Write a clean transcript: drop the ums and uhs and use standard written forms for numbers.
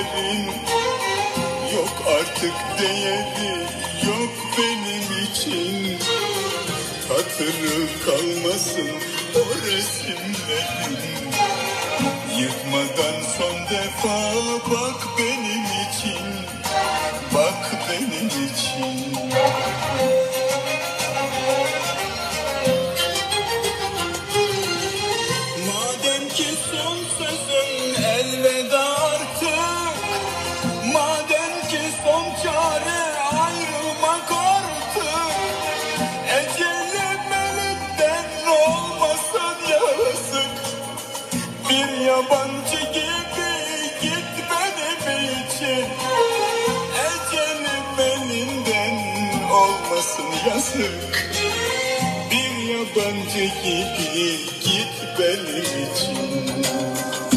sözlerin yok artık değeri, yok benim için. Hatırı kalmasın o resimlerin. Yıkmadan son defa bak benim için, bak benim için. Madem ki son sözün elveda artık, madem ki son çare ayrılmak artık, ecelim elinden olmasın yazık. Bir yabancı gibi git benim için, ecelim elinden olmasın yazık. Bir yabancı gibi git benim için.